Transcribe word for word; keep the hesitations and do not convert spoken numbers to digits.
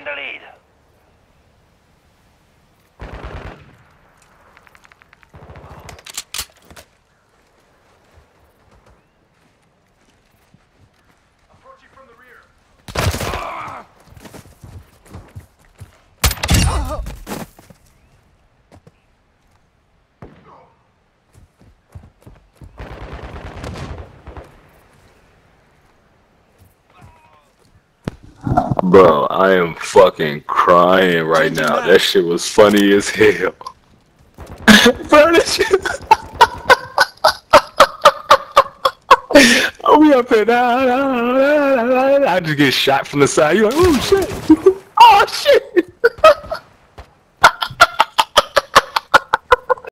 taken the lead. Approaching from the rear. Bro, I am fucking crying right now. That shit was funny as hell. Bro, this shit. Oh, we up here now. I just get shot from the side. You like, oh shit. Oh shit.